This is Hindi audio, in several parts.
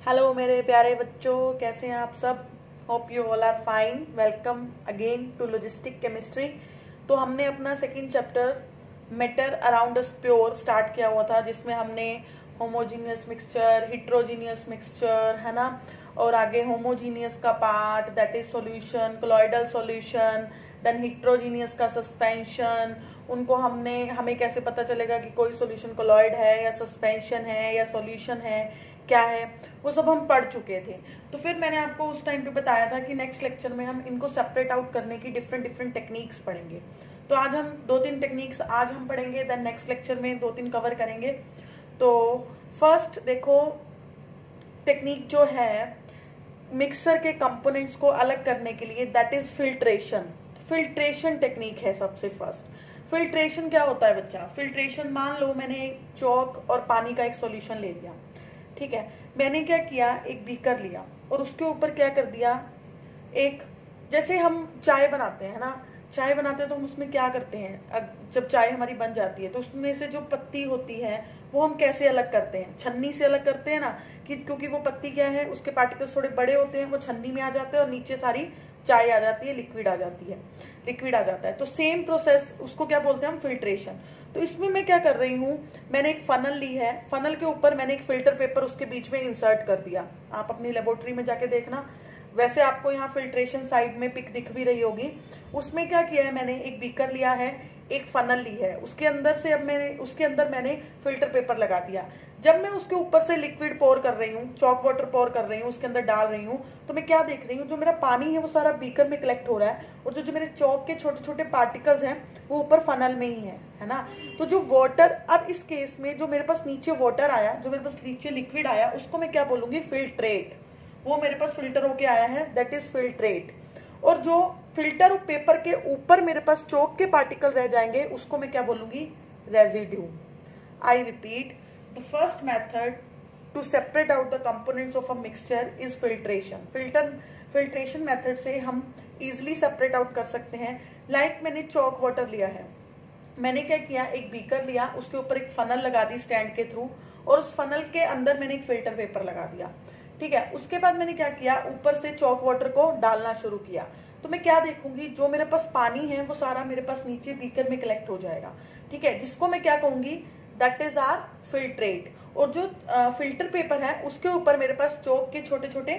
हेलो मेरे प्यारे बच्चों, कैसे हैं आप सब। Hope you all are fine. Welcome again to logistic chemistry. तो हमने अपना second chapter matter around us pure start किया हुआ था, जिसमें हमने होमोजीनियस मिक्सचर, हिट्रोजीनियस मिक्सचर, है ना, और आगे होमोजीनियस का part that is solution, colloidal solution, then heterogeneous का सस्पेंशन। उनको हमें कैसे पता चलेगा कि कोई सॉल्यूशन कोलॉइड है या सस्पेंशन है या सॉल्यूशन है, क्या है, वो सब हम पढ़ चुके थे। तो फिर मैंने आपको उस टाइम पे बताया था कि नेक्स्ट लेक्चर में हम इनको सेपरेट आउट करने की डिफरेंट टेक्निक्स पढ़ेंगे। तो आज हम 2-3 टेक्निक्स आज हम पढ़ेंगे, देन नेक्स्ट लेक्चर में 2-3 कवर करेंगे। तो फर्स्ट देखो, टेक्निक जो है मिक्सर के कंपोनेंट्स को अलग करने के लिए, that is filtration. Filtration technique है सबसे फर्स्ट। फिल्ट्रेशन क्या होता है बच्चा? फिल्ट्रेशन, मान लो मैंने चौक और पानी का एक सॉल्यूशन ले लिया, ठीक है। मैंने क्या किया, एक बीकर लिया और उसके ऊपर क्या कर दिया, एक, जैसे हम चाय बनाते हैं ना, चाय बनाते हैं तो हम उसमें क्या करते हैं, जब चाय हमारी बन जाती है तो उसमें से जो पत्ती होती है वो हम कैसे अलग करते हैं? छन्नी से अलग करते हैं ना, कि क्योंकि वो पत्ती क्या है, उसके पार्टिकल्स थोड़े बड़े होते हैं, वो छन्नी में आ जाते हैं और नीचे सारी चाय आ जाती है, लिक्विड आ जाती है, लिक्विड आ जाता है। तो सेम प्रोसेस, उसको क्या बोलते हैं हम? फिल्ट्रेशन। तो इसमें मैं क्या कर रही हूँ, मैंने एक फनल ली है, फनल के ऊपर मैंने एक फिल्टर पेपर उसके बीच में इंसर्ट कर दिया। आप अपनी लेबोरेटरी में जाके देखना, वैसे आपको यहाँ फिल्ट्रेशन साइड में पिक दिख भी रही होगी। उसमें क्या किया है, मैंने एक बीकर लिया है, एक फनल ली है, उसके अंदर मैंने फिल्टर पेपर लगा दिया। जब मैं उसके ऊपर से लिक्विड पोर कर रही हूँ, चॉक वाटर पोर कर रही हूँ, उसके अंदर डाल रही हूँ, तो मैं क्या देख रही हूँ, जो मेरा पानी है वो सारा बीकर में कलेक्ट हो रहा है और जो मेरे चॉक के छोटे छोटे पार्टिकल्स हैं वो ऊपर फनल में ही है ना। तो जो वाटर, अब इस केस में जो मेरे पास नीचे वाटर आया, जो मेरे पास नीचे लिक्विड आया, उसको मैं क्या बोलूंगी? फिल्ट्रेट। वो मेरे पास फिल्टर होके आया है, दैट इज फिल्ट्रेट। और जो फिल्टर पेपर के ऊपर मेरे पास चौक के पार्टिकल रह जाएंगे, उसको मैं क्या बोलूंगी? Residue. I repeat, the first method to separate out the components of a mixture is filtration. Filtration method से हम इजिली सेपरेट आउट कर सकते हैं। लाइक मैंने चौक वाटर लिया है, मैंने क्या किया, एक बीकर लिया, उसके ऊपर एक फनल लगा दी स्टैंड के थ्रू, और उस फनल के अंदर मैंने एक फिल्टर पेपर लगा दिया, ठीक है। उसके बाद मैंने क्या किया, ऊपर से चॉक वाटर को डालना शुरू किया। तो मैं क्या देखूंगी, जो मेरे पास पानी है वो सारा मेरे पास नीचे बीकर में कलेक्ट हो जाएगा, ठीक है, जिसको मैं क्या कहूंगी? That is are filtrate. और जो फिल्टर पेपर है उसके ऊपर मेरे पास चॉक के छोटे छोटे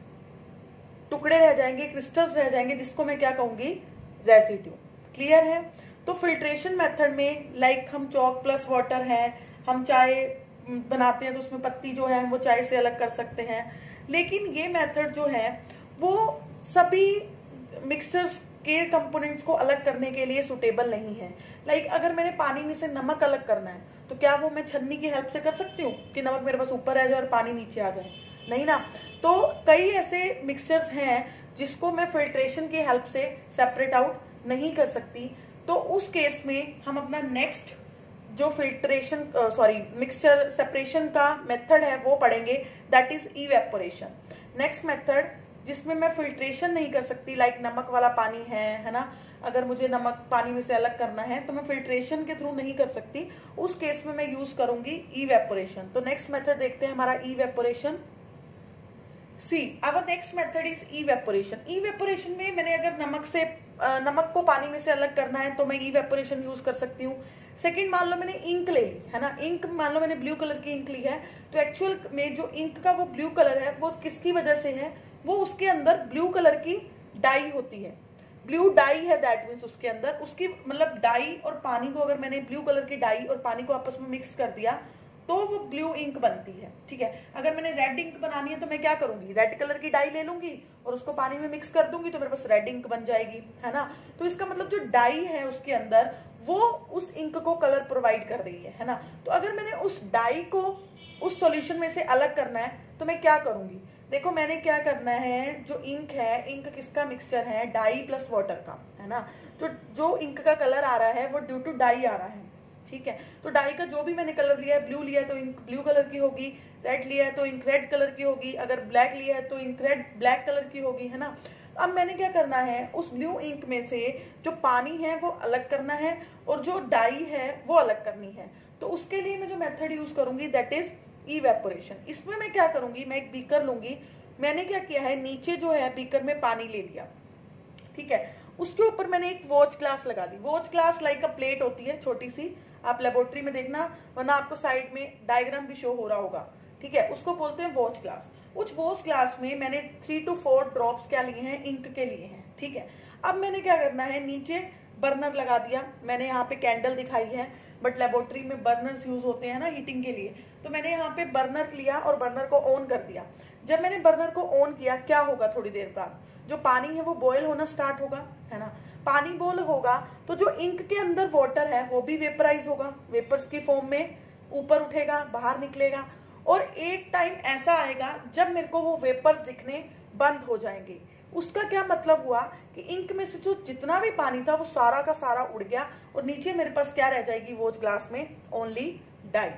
टुकड़े रह जाएंगे, क्रिस्टल्स रह जाएंगे, जिसको मैं क्या कहूंगी? रेसिड्यू। क्लियर है? तो फिल्ट्रेशन मेथड में, लाइक हम चॉक प्लस वाटर है, हम चाय बनाते हैं तो उसमें पत्ती जो है वो चाय से अलग कर सकते हैं। लेकिन ये मेथड जो है वो सभी मिक्सचर्स के कंपोनेंट्स को अलग करने के लिए सुटेबल नहीं है। लाइक अगर मैंने पानी में से नमक अलग करना है तो क्या वो मैं छन्नी की हेल्प से कर सकती हूँ कि नमक मेरे पास ऊपर आ जाए और पानी नीचे आ जाए? नहीं ना। तो कई ऐसे मिक्सचर्स हैं जिसको मैं फिल्ट्रेशन की हेल्प से सेपरेट आउट नहीं कर सकती। तो उस केस में हम अपना नेक्स्ट जो फिल्ट्रेशन मिक्सचर सेपरेशन का मेथड है वो पढ़ेंगे, that is evaporation. Next method जिसमें मैं फिल्ट्रेशन नहीं कर सकती, लाइक नमक वाला पानी है ना, अगर मुझे नमक पानी में से अलग करना है तो मैं फिल्ट्रेशन के थ्रू नहीं कर सकती, उस केस में मैं यूज करूंगी इवेपोरेशन। तो नेक्स्ट मेथड देखते हैं हमारा evaporation. See our next method is evaporation. Evaporation में मैंने अगर नमक को पानी में से अलग करना है तो मैं इवेपोरेशन यूज कर सकती हूँ। सेकंड, मान लो मैंने इंक ले ली है ना, इंक मान लो मैंने ब्लू कलर की इंक ली है, तो एक्चुअल में जो इंक का वो ब्लू कलर है वो किसकी वजह से है? वो उसके अंदर ब्लू कलर की डाई होती है, ब्लू डाई है, दैट मीन्स उसके अंदर उसकी मतलब डाई और पानी को, अगर मैंने ब्लू कलर की डाई और पानी को आपस में मिक्स कर दिया तो वो ब्लू इंक बनती है, ठीक है। अगर मैंने रेड इंक बनानी है तो मैं क्या करूंगी? रेड कलर की डाई ले लूंगी और उसको पानी में मिक्स कर दूंगी तो मेरे पास रेड इंक बन जाएगी, है ना। तो इसका मतलब जो डाई है उसके अंदर वो उस इंक को कलर प्रोवाइड कर रही है ना। तो अगर मैंने उस डाई को उस सॉल्यूशन में से अलग करना है तो मैं क्या करूंगी? देखो मैंने क्या करना है, जो इंक है, इंक किसका मिक्सचर है? डाई प्लस वाटर का, है ना। जो इंक का कलर आ रहा है वो ड्यू टू डाई आ रहा है, ठीक है। तो डाई का जो भी मैंने कलर लिया है, ब्लू लिया है तो इंक ब्लू कलर की होगी, रेड लिया है तो इंक रेड कलर की होगी, अगर ब्लैक लिया है तो इंक रेड ब्लैक कलर की होगी, है ना। अब मैंने क्या करना है, उस ब्लू इंक में से जो पानी है वो अलग करना है और जो डाई है वो अलग करनी है। तो उसके लिए मैं जो मेथड यूज करूंगी दैट इज इवेपोरेशन। इसमें मैं क्या करूंगी, मैं एक बीकर लूंगी, मैंने क्या किया है, नीचे जो है बीकर में पानी ले लिया, ठीक है, उसके ऊपर मैंने एक वॉच ग्लास लगा दी। Watch glass like a plate होती है छोटी सी, आप लेबोरेटरी में देखना, वरना आपको साइड में डायग्राम भी शो हो रहा होगा, ठीक है, उसको बोलते हैं वॉच ग्लास। उस वॉच ग्लास में मैंने 3 to 4 ड्रॉप्स क्या लिए हैं, इंक के लिए हैं, ठीक है। अब मैंने क्या करना है, नीचे बर्नर लगा दिया, मैंने यहाँ पे कैंडल दिखाई है, बट लेबोरेटरी में बर्नर्स यूज होते हैं ना हीटिंग के लिए, तो मैंने यहाँ पे बर्नर लिया और बर्नर को ऑन कर दिया। जब मैंने बर्नर को ऑन किया, क्या होगा, थोड़ी देर बाद जो पानी है वो बॉयल होना स्टार्ट होगा, है ना। पानी बॉयल होगा तो जो इंक के अंदर वाटर है वो भी वेपराइज होगा, वेपर्स की फॉर्म में ऊपर उठेगा, बाहर निकलेगा, और एक टाइम ऐसा आएगा जब मेरे को वो वेपर्स दिखने बंद हो जाएंगे। उसका क्या मतलब हुआ कि इंक में से जो जितना भी पानी था वो सारा का सारा उड़ गया, और नीचे मेरे पास क्या रह जाएगी, वॉच ग्लास में ओनली डाई।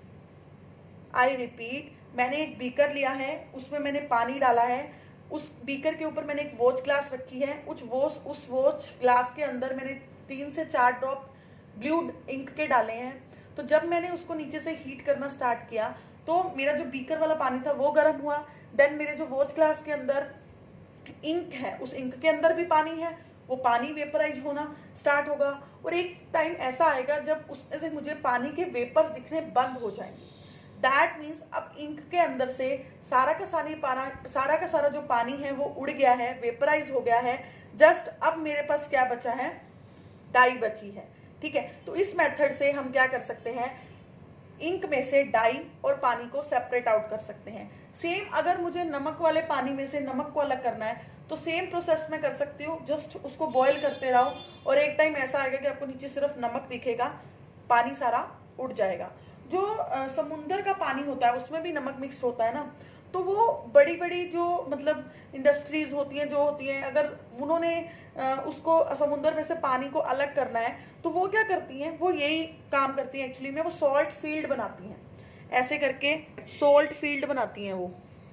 आई रिपीट, मैंने एक बीकर लिया है, उसमें मैंने पानी डाला है, उस बीकर के ऊपर मैंने एक वॉच ग्लास रखी है, उस वॉच ग्लास के अंदर मैंने 3 से 4 ड्रॉप ब्लू इंक के डाले हैं। तो जब मैंने उसको नीचे से हीट करना स्टार्ट किया तो मेरा जो बीकर वाला पानी था वो गर्म हुआ, देन मेरे जो वॉच ग्लास के अंदर इंक है उस इंक के अंदर भी पानी है, वो पानी वेपराइज होना स्टार्ट होगा, और एक टाइम ऐसा आएगा जब उसमें से मुझे पानी के वेपर्स दिखने बंद हो जाएंगे। दैट मीन्स अब इंक के अंदर से सारा का सारा जो पानी है वो उड़ गया है, वेपराइज हो गया है। जस्ट अब मेरे पास क्या बचा है, डाई बची है, ठीक है। तो इस मेथड से हम क्या कर सकते हैं, इंक में से डाई और पानी को सेपरेट आउट कर सकते हैं। सेम अगर मुझे नमक वाले पानी में से नमक को अलग करना है तो सेम प्रोसेस में कर सकती हूँ, जस्ट उसको बॉयल करते रहो और एक टाइम ऐसा आएगा कि आपको नीचे सिर्फ नमक दिखेगा, पानी सारा उड़ जाएगा। जो समुंदर का पानी होता है उसमें भी नमक मिक्स होता है ना, तो वो बड़ी बड़ी जो मतलब इंडस्ट्रीज होती हैं, जो होती हैं, अगर उन्होंने उसको समुंदर में से पानी को अलग करना है तो वो क्या करती हैं, वो यही काम करती हैं एक्चुअली में, वो सॉल्ट फील्ड बनाती हैं, ऐसे करके सॉल्ट फील्ड बनाती हैं वो।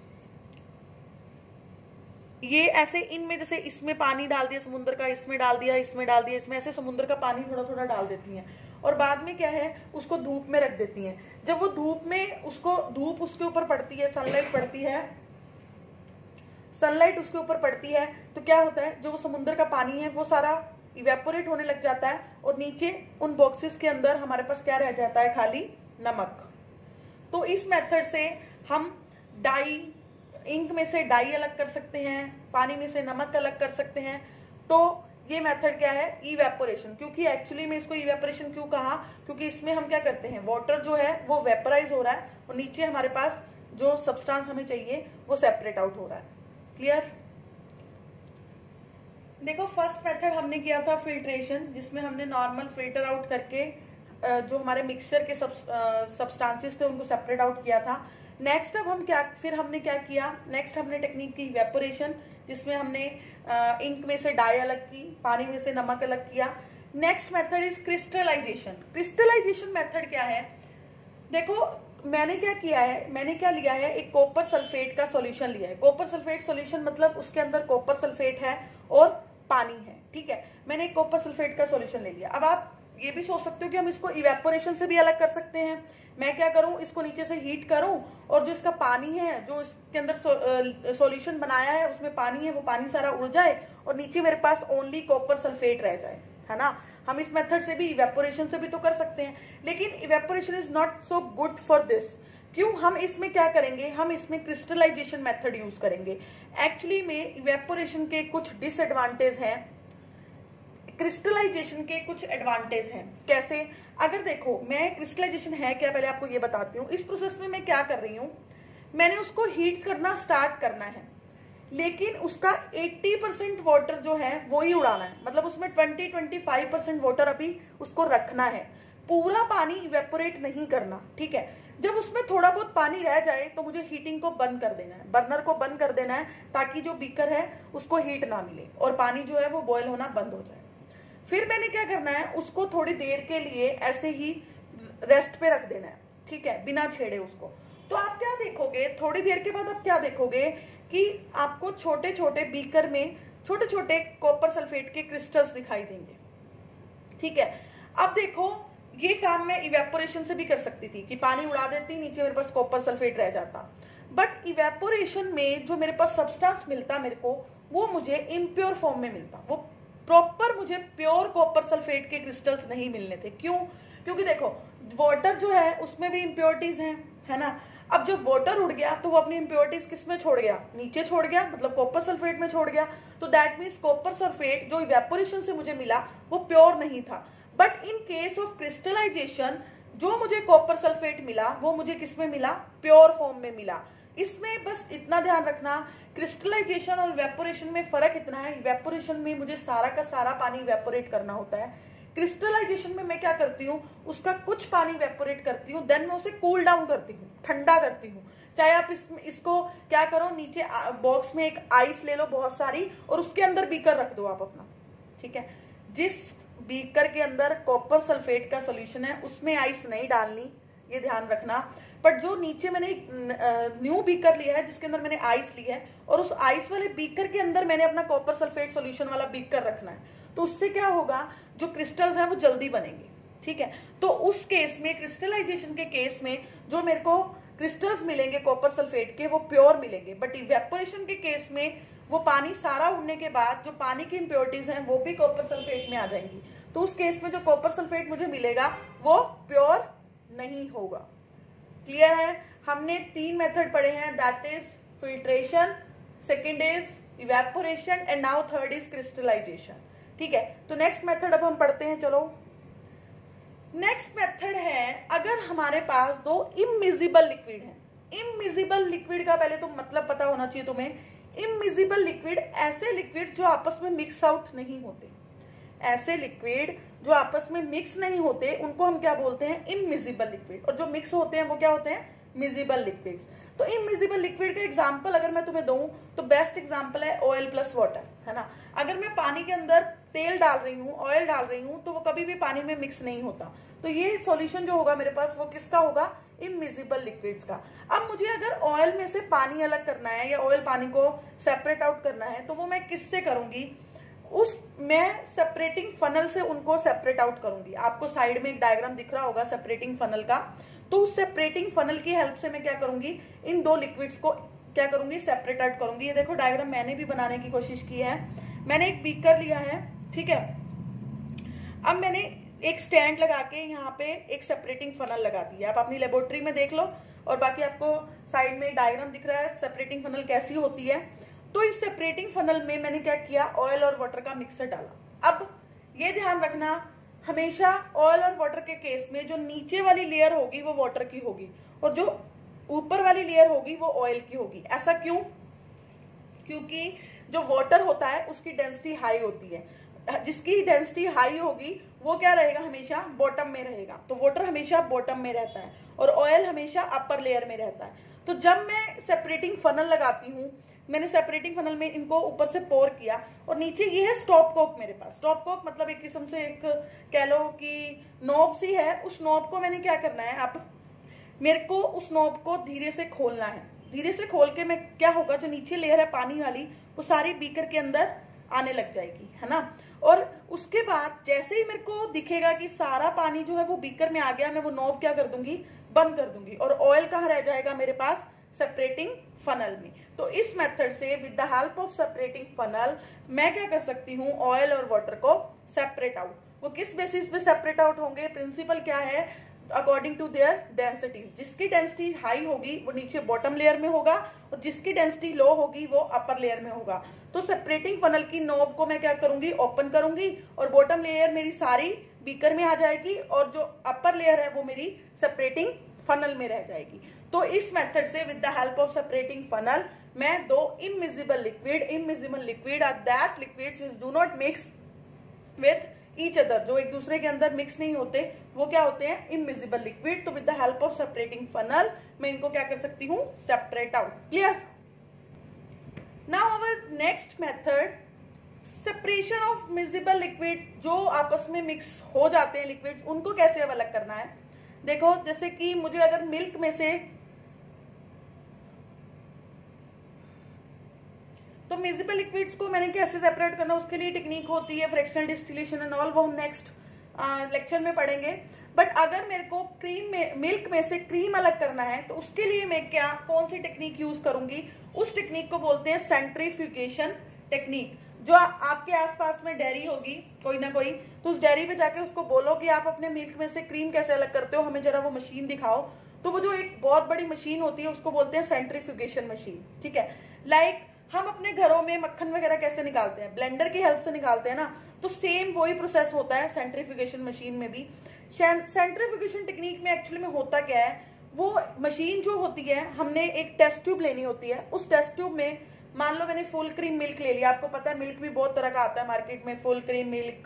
ये ऐसे इनमें जैसे इसमें पानी डाल दिया समुद्र का, इसमें डाल दिया, इसमें डाल दिया, इसमें ऐसे समुद्र का पानी थोड़ा थोड़ा डाल देती हैं, और बाद में क्या है उसको धूप में रख देती हैं। जब वो धूप में धूप उसके ऊपर पड़ती है, सनलाइट पड़ती है, सनलाइट उसके ऊपर पड़ती है, तो क्या होता है, जो समुद्र का पानी है वो सारा इवेपोरेट होने लग जाता है, और नीचे उन बॉक्सेस के अंदर हमारे पास क्या रह जाता है, खाली नमक। तो इस मेथड से हम डाई, इंक में से डाई अलग कर सकते हैं, पानी में से नमक अलग कर सकते हैं। तो ये मेथड क्या है, इवेपोरेशन। क्योंकि एक्चुअली में इसको इवेपोरेशन क्यों कहा, क्योंकि इसमें हम क्या करते हैं, वाटर जो है वो वेपराइज हो रहा है और नीचे हमारे पास जो सब्सटेंस हमें चाहिए वो सेपरेट आउट हो रहा है। क्लियर। देखो फर्स्ट मेथड हमने किया था फिल्ट्रेशन, जिसमें हमने नॉर्मल फिल्टर आउट करके जो हमारे मिक्सचर के सब्सटेंसेस थे उनको सेपरेट आउट किया था। नेक्स्ट अब हम हमने क्या किया, नेक्स्ट हमने टेक्निक की इवेपोरेशन, जिसमें हमने इंक में से डाई अलग की, पानी में से नमक अलग किया। Next method is crystallisation. Crystallisation method क्या है, देखो मैंने क्या किया है, मैंने क्या लिया है, एक कॉपर सल्फेट का सॉल्यूशन लिया है। कॉपर सल्फेट सॉल्यूशन मतलब उसके अंदर कॉपर सल्फेट है और पानी है, ठीक है। मैंने एक कॉपर सल्फेट का सॉल्यूशन ले लिया। अब आप ये भी सोच सकते हो कि हम इसको इवेपोरेशन से भी अलग कर सकते हैं। मैं क्या करूं, इसको नीचे से हीट करूं और जो इसका पानी है, जो इसके अंदर सॉल्यूशन बनाया है उसमें पानी है, वो पानी सारा उड़ जाए और नीचे मेरे पास ओनली कॉपर सल्फेट रह जाए, है ना। हम इस मेथड से भी, इवेपोरेशन से भी तो कर सकते हैं, लेकिन evaporation is not so good for this. क्यों, हम इसमें क्या करेंगे, हम इसमें क्रिस्टलाइजेशन मेथड यूज करेंगे। एक्चुअली में इवेपोरेशन के कुछ डिसएडवांटेज हैं, क्रिस्टलाइजेशन के कुछ एडवांटेज हैं। कैसे, अगर देखो मैं क्रिस्टलाइजेशन है क्या पहले आपको ये बताती हूँ। इस प्रोसेस में मैं क्या कर रही हूँ, मैंने उसको हीट करना स्टार्ट करना है, लेकिन उसका 80% वाटर जो है वो ही उड़ाना है, मतलब उसमें 20-25% वाटर अभी उसको रखना है, पूरा पानी इवेपोरेट नहीं करना, ठीक है। जब उसमें थोड़ा बहुत पानी रह जाए तो मुझे हीटिंग को बंद कर देना है, बर्नर को बंद कर देना है, ताकि जो बीकर है उसको हीट ना मिले और पानी जो है वो बॉयल होना बंद हो जाए। फिर मैंने क्या करना है, उसको थोड़ी देर के लिए ऐसे ही रेस्ट पे रख देना है, ठीक है, बिना छेड़े उसको। तो आप क्या देखोगे, थोड़ी देर के बाद आप क्या देखोगे कि आपको छोटे छोटे बीकर में छोटे छोटे कॉपर सल्फेट के क्रिस्टल्स दिखाई देंगे, ठीक है। अब देखो ये काम मैं इवेपोरेशन से भी कर सकती थी कि पानी उड़ा देती, नीचे मेरे पास कॉपर सल्फेट रह जाता। बट इवेपोरेशन में जो मेरे पास सब्सटेंस मिलता मेरे को, वो मुझे इम्प्योर फॉर्म में मिलता। वो प्रॉपर मुझे प्योर कॉपर सल्फेट के क्रिस्टल्स नहीं मिलने थे। क्यों? क्योंकि देखो वाटर जो है उसमें भी इम्प्योरिटीज हैं, है ना। अब जब वाटर उड़ गया तो वो अपनी इम्प्योरिटीज किस में छोड़ गया? नीचे छोड़ गया, मतलब कॉपर सल्फेट में छोड़ गया। तो दैट मीन्स कॉपर सल्फेट जो इवेपोरेशन से मुझे मिला वो प्योर नहीं था। But in case of crystallisation जो मुझे कॉपर सल्फेट मिला वो मुझे किस में मिला? प्योर फॉर्म में मिला। इसमें बस इतना ध्यान रखना, क्रिस्टलाइजेशन और इवेपोरेशन में फर्क इतना है, इवेपोरेशन में मुझे सारा का सारा पानी इवेपोरेट करना होता है। क्रिस्टलाइजेशन में मैं क्या करती हूँ, उसका कुछ पानी इवेपोरेट करती हूँ, देन मैं उसे कूल डाउन करती हूँ, ठंडा करती हूँ। चाहे आप इसको क्या करो, नीचे बॉक्स में एक आइस ले लो बहुत सारी और उसके अंदर बीकर रख दो आप अपना, ठीक है। जिस बीकर के अंदर कॉपर सल्फेट का सोल्यूशन है उसमें आइस नहीं डालनी, ये ध्यान रखना। बट जो नीचे मैंने न्यू बीकर लिया है जिसके अंदर मैंने आइस ली है और उस आइस वाले बीकर के अंदर मैंने अपना कॉपर सल्फेट सॉल्यूशन वाला बीकर रखना है, तो उससे क्या होगा, जो क्रिस्टल्स हैं वो जल्दी बनेंगे, ठीक है। तो उस केस में, क्रिस्टलाइजेशन के केस में जो मेरे को क्रिस्टल्स मिलेंगे कॉपर सल्फेट के वो प्योर मिलेंगे। बट इवेपोरेशन के केस में वो पानी सारा उड़ने के बाद जो पानी की इम्प्योरिटीज हैं वो भी कॉपर सल्फेट में आ जाएंगी। तो उस केस में जो कॉपर सल्फेट मुझे मिलेगा वो प्योर नहीं होगा। क्लियर है? हमने 3 मेथड पढ़े हैं, that is filtration, second is evaporation and now third is crystallisation, ठीक है। तो नेक्स्ट मेथड अब हम पढ़ते हैं। चलो नेक्स्ट मेथड है, अगर हमारे पास 2 इमिजिबल लिक्विड हैं। इमिजिबल लिक्विड का पहले तो मतलब पता होना चाहिए तुम्हें। इमिजिबल लिक्विड ऐसे लिक्विड जो आपस में मिक्स आउट नहीं होते, ऐसे लिक्विड जो आपस में मिक्स नहीं होते उनको हम क्या बोलते हैं? Immiscible liquid. और जो मिक्स होते हैं वो क्या होते हैं? Miscible liquids. तो इमिजिबल लिक्विड का एग्जांपल अगर मैं तुम्हें दूं तो बेस्ट एग्जांपल है ऑयल प्लस वाटर, है ना। अगर मैं पानी के अंदर तेल डाल रही हूँ, ऑयल डाल रही हूँ, तो वो कभी भी पानी में मिक्स नहीं होता। तो ये सॉल्यूशन जो होगा मेरे पास वो किसका होगा? इमिजिबल लिक्विड्स का। अब मुझे अगर ऑयल में से पानी अलग करना है या ऑयल पानी को सेपरेट आउट करना है तो वो मैं किससे करूंगी? मैं सेपरेटिंग फनल से उनको सेपरेट आउट करूंगी। आपको साइड में एक डायग्राम दिख रहा होगा सेपरेटिंग फनल का। तो उस सेपरेटिंग फनल की हेल्प से मैं क्या करूंगी? इन 2 लिक्विड्स को क्या करूंगी? सेपरेट आउट करूंगी। ये देखो डायग्राम मैंने भी बनाने की कोशिश की है। मैंने एक बीकर लिया है, ठीक है। अब मैंने एक स्टैंड लगा के यहाँ पे एक सेपरेटिंग फनल लगा दी है। आप अपनी लेबोरेटरी में देख लो और बाकी आपको साइड में डायग्राम दिख रहा है सेपरेटिंग फनल कैसी होती है। तो इस सेपरेटिंग फनल में मैंने क्या किया? ऑयल और वाटर का मिक्सर डाला। अब ये ध्यान रखना, हमेशा ऑयल और वाटर के केस में जो नीचे वाली लेयर होगी वो वाटर की होगी और जो ऊपर वाली लेयर होगी वो ऑयल की होगी। ऐसा क्यों? क्योंकि जो वाटर होता है उसकी डेंसिटी हाई होती है, जिसकी डेंसिटी हाई होगी वो क्या रहेगा? हमेशा बॉटम में रहेगा। तो वाटर हमेशा बॉटम में रहता है और ऑयल हमेशा अपर लेयर में रहता है। तो जब मैं सेपरेटिंग फनल लगाती हूँ, मैंने सेपरेटिंग फनल में इनको ऊपर से पोर किया और नीचे ये है स्टॉप कॉक मेरे पास। स्टॉप कॉक मतलब एक किस्म से एक कह लो कि नॉब सी है। उस नॉब को मैंने क्या करना है, अब मेरे को उस नॉब को धीरे से खोलना है। धीरे से खोल के मैं क्या होगा, जो नीचे लेयर है पानी वाली वो सारी बीकर के अंदर आने लग जाएगी, है ना। और उसके बाद जैसे ही मेरे को दिखेगा कि सारा पानी जो है वो बीकर में आ गया, मैं वो नॉब क्या कर दूंगी? बंद कर दूंगी। और ऑयल कहाँ रह जाएगा मेरे पास? सेपरेटिंग फनल में। तो इस मेथड से with the help of separating funnel मैं क्या कर सकती हूँ? ऑयल और वाटर को सेपरेट आउट। वो किस बेसिस पे सेपरेट आउट होंगे? प्रिंसिपल क्या है? According to their densities. जिसकी डेंसिटी हाई होगी वो नीचे बॉटम लेयर में होगा और जिसकी डेंसिटी लो होगी वो अपर लेयर में होगा। तो सेपरेटिंग फनल की नॉब को मैं क्या करूंगी? ओपन करूंगी और बॉटम लेयर मेरी सारी बीकर में आ जाएगी और जो अपर लेयर है वो मेरी सेपरेटिंग फनल में रह जाएगी। तो इस मेथड से with the help of separating funnel मैं 2 immiscible liquid are that liquids which do not mix with each other, जो एक दूसरे के अंदर मिक्स नहीं होते, वो क्या होते हैं? Immiscible liquid. तो with the help of separating funnel मैं इनको क्या कर सकती हूँ? Separate out. Clear? Now our next method, separation of miscible liquid. जो आपस में मिक्स हो जाते हैं लिक्विड्स, उनको कैसे अब अलग करना है? देखो जैसे कि मुझे अगर मिल्क में से, तो मिजिबल लिक्विड्स को मैंने कैसे सेपरेट करना, उसके लिए टेक्निक होती है फ्रैक्शनल डिस्टिलेशन एंड ऑल, वो हम नेक्स्ट लेक्चर में पढ़ेंगे। बट अगर मेरे को क्रीम में, मिल्क में से क्रीम अलग करना है तो उसके लिए मैं कौन सी टेक्निक यूज करूंगी, उस टेक्निक को बोलते हैं सेंट्रीफ्यूगेशन टेक्निक। जो आपके आसपास में डेयरी होगी कोई ना कोई, तो उस डेयरी पे जाके उसको बोलो कि आप अपने मिल्क में से क्रीम कैसे अलग करते हो, हमें जरा वो मशीन दिखाओ। तो वो जो एक बहुत बड़ी मशीन होती है उसको बोलते हैं सेंट्रीफ्यूगेशन मशीन, ठीक है। लाइक हम अपने घरों में मक्खन वगैरह कैसे निकालते हैं, ब्लेंडर की हेल्प से निकालते हैं ना, तो सेम वही प्रोसेस होता है सेंट्रीफ्यूगेशन मशीन में भी। सेंट्रीफ्यूगेशन टेक्निक में एक्चुअली में होता क्या है, वो मशीन जो होती है, हमने एक टेस्ट ट्यूब लेनी होती है। उस टेस्ट ट्यूब में मान लो मैंने फुल क्रीम मिल्क ले लिया, आपको पता है मिल्क भी बहुत तरह का आता है मार्केट में, full cream milk,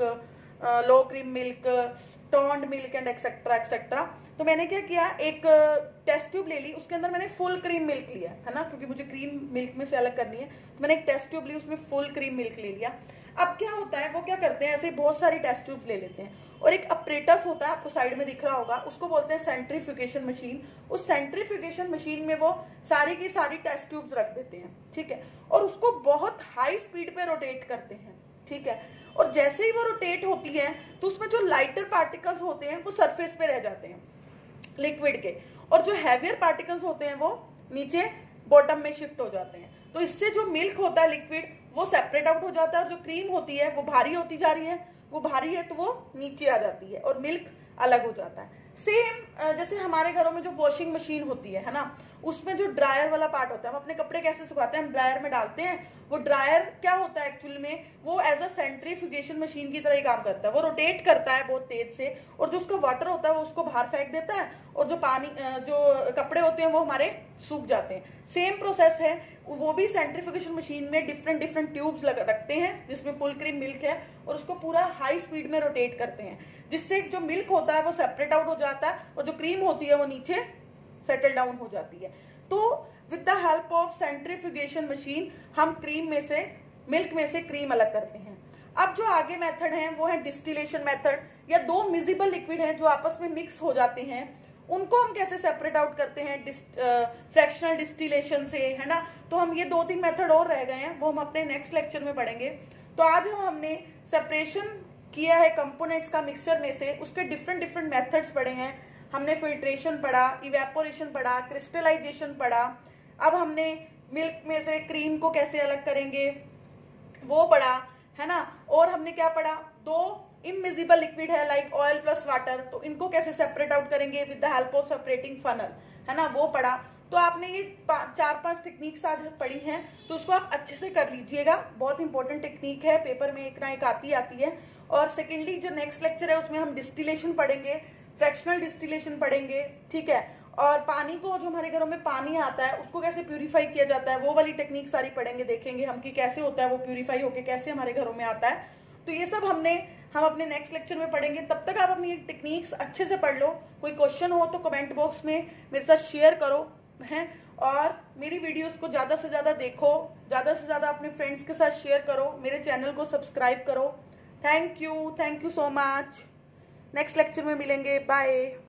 low cream milk, toned milk and etcetera etcetera. तो मैंने क्या किया, एक टेस्ट ट्यूब ले ली, उसके अंदर मैंने फुल क्रीम मिल्क लिया है ना, क्योंकि मुझे क्रीम मिल्क में से अलग करनी है। तो मैंने एक टेस्ट ट्यूब ली, उसमें फुल क्रीम मिल्क ले लिया। अब क्या होता है, वो क्या करते हैं, ऐसे बहुत सारी टेस्ट ट्यूब्स ले लेते हैं और एक अपरेटस होता है, आपको साइड में दिख रहा होगा, उसको बोलते हैं सेंट्रीफ्यूगेशन मशीन। उस सेंट्रीफ्यूगेशन मशीन में वो सारी की सारी टेस्ट ट्यूब्स रख देते हैं, ठीक है, और उसको बहुत हाई स्पीड पे रोटेट करते हैं, ठीक है। और जैसे ही वो रोटेट होती है तो उसमें जो लाइटर पार्टिकल्स होते हैं वो सरफेस पे रह जाते हैं लिक्विड के, और जो हैवियर पार्टिकल्स होते हैं वो नीचे बॉटम में शिफ्ट हो जाते हैं। तो इससे जो मिल्क होता है लिक्विड वो सेपरेट आउट हो जाता है, और जो क्रीम होती है वो भारी होती जा रही है, वो भारी है तो वो नीचे आ जाती है और मिल्क अलग हो जाता है। सेम जैसे हमारे घरों में जो वॉशिंग मशीन होती है ना, उसमें जो ड्रायर वाला पार्ट होता है, हम अपने कपड़े कैसे सुखाते हैं, हम ड्रायर में डालते हैं। वो ड्रायर क्या होता है एक्चुअली में, वो एज अ सेंट्रीफ्यूगेशन मशीन की तरह ही काम करता है। वो रोटेट करता है बहुत तेज से, और जो उसका वाटर होता है वो उसको बाहर फेंक देता है, और जो पानी जो कपड़े होते हैं वो हमारे सूख जाते हैं। सेम प्रोसेस है, वो भी सेंट्रीफ्यूगेशन मशीन में डिफरेंट डिफरेंट ट्यूब्स रखते हैं जिसमें फुल क्रीम मिल्क है, और उसको पूरा हाई स्पीड में रोटेट करते हैं, जिससे जो मिल्क होता है वो सेपरेट आउट हो जाता है, और जो क्रीम होती है वो नीचे सेटल डाउन हो जाती है। तो with the help of centrifugation machine हम क्रीम में से, मिल्क में से क्रीम अलग करते हैं। अब जो आगे मेथड है वो है डिस्टिलेशन मेथड, या दो मिजिबल लिक्विड हैं जो आपस में मिक्स हो जाते हैं, उनको हम कैसे सेपरेट आउट करते हैं फ्रैक्शनल डिस्टिलेशन से, है ना। तो हम ये 2-3 मेथड और रह गए हैं, वो हम अपने नेक्स्ट लेक्चर में पढ़ेंगे। तो आज हमने सेपरेशन किया है कंपोनेंट्स का मिक्सचर में से, उसके डिफरेंट डिफरेंट मेथड्स पढ़े हैं। हमने फिल्ट्रेशन पढ़ा, इवेपोरेशन पढ़ा, क्रिस्टलाइजेशन पढ़ा। अब हमने मिल्क में से क्रीम को कैसे अलग करेंगे वो पढ़ा, है ना। और हमने क्या पढ़ा, दो इमिजिबल लिक्विड है लाइक ऑयल प्लस वाटर, तो इनको कैसे सेपरेट आउट करेंगे with the help of separating funnel, है ना, वो पढ़ा। तो आपने ये 4-5 टेक्निक्स आज पढ़ी हैं, तो उसको आप अच्छे से कर लीजिएगा। बहुत इंपॉर्टेंट टेक्निक है, पेपर में एक ना एक आती है। और सेकेंडली जो नेक्स्ट लेक्चर है उसमें हम डिस्टिलेशन पढ़ेंगे, फ्रैक्शनल डिस्टिलेशन पढ़ेंगे, ठीक है। और पानी को, जो हमारे घरों में पानी आता है उसको कैसे प्यूरिफाई किया जाता है, वो वाली टेक्निक सारी पढ़ेंगे, देखेंगे हम कि कैसे होता है वो प्यूरिफाई होके कैसे हमारे घरों में आता है। तो ये सब हम अपने नेक्स्ट लेक्चर में पढ़ेंगे। तब तक आप अपनी टेक्निक्स अच्छे से पढ़ लो। कोई क्वेश्चन हो तो कमेंट बॉक्स में मेरे साथ शेयर करो, हैं, और मेरी वीडियोस को ज़्यादा से ज़्यादा देखो, ज़्यादा से ज़्यादा अपने फ्रेंड्स के साथ शेयर करो, मेरे चैनल को सब्सक्राइब करो। Thank you so much. Next lecture में मिलेंगे, बाय।